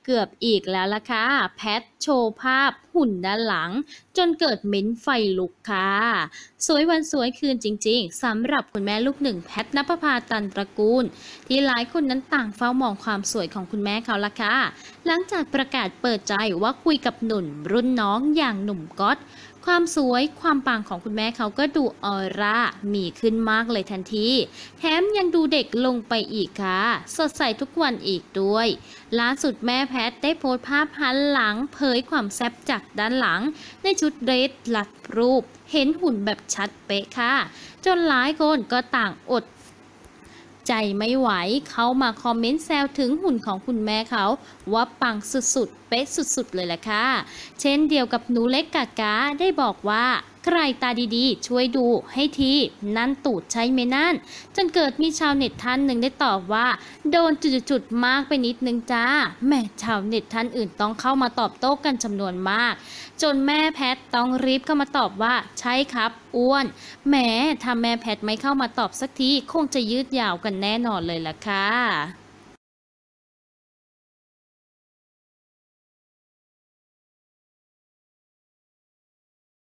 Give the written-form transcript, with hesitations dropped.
เกือบอีกแล้วล่ะค่ะแพทโชว์ภาพหุ่นด้านหลังจนเกิดเม้นไฟลุกค่ะสวยวันสวยคืนจริงๆสำหรับคุณแม่ลูกหนึ่งแพทณปภาตันตระกูลที่หลายคนนั้นต่างเฝ้ามองความสวยของคุณแม่เขาล่ะค่ะหลังจากประกาศเปิดใจว่าคุยกับหนุ่มรุ่นน้องอย่างหนุ่มก๊อตความสวยความปังของคุณแม่เขาก็ดูออร่ามีขึ้นมากเลยทันทีแถมยังดูเด็กลงไปอีกค่ะสดใสทุกวันอีกด้วยล่าสุดแม่แพทได้โพสต์ภาพหันหลังเผยความแซ่บจากด้านหลังในชุดเดรสลัดรูปเห็นหุ่นแบบชัดเป๊ะค่ะจนหลายคนก็ต่างอดใจไม่ไหวเขามาคอมเมนต์แซวถึงหุ่นของคุณแม่เขาว่าปังสุดๆเป๊ะสุดๆเลยแหละค่ะเช่นเดียวกับหนูเล็กกากาได้บอกว่าใครตาดีๆช่วยดูให้ทีนั่นตูดใช่ไหมนั่นจนเกิดมีชาวเน็ตท่านหนึ่งได้ตอบว่าโดนจุดๆมากไปนิดนึงจ้าแม่ชาวเน็ตท่านอื่นต้องเข้ามาตอบโต้กันจำนวนมากจนแม่แพทต้องรีบเข้ามาตอบว่าใช่ครับอ้วนแหมถ้าแม่แพทไม่เข้ามาตอบสักทีคงจะยืดยาวกันแน่นอนเลยล่ะค่ะ